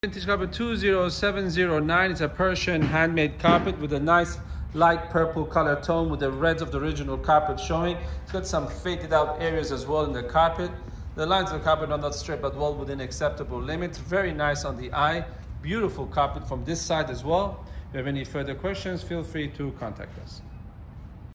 Vintage carpet 20709. It's a Persian handmade carpet with a nice light purple color tone with the reds of the original carpet showing. It's got some faded out areas as well in the carpet. The lines of the carpet are not straight but well within acceptable limits. Very nice on the eye. Beautiful carpet from this side as well. If you have any further questions, feel free to contact us.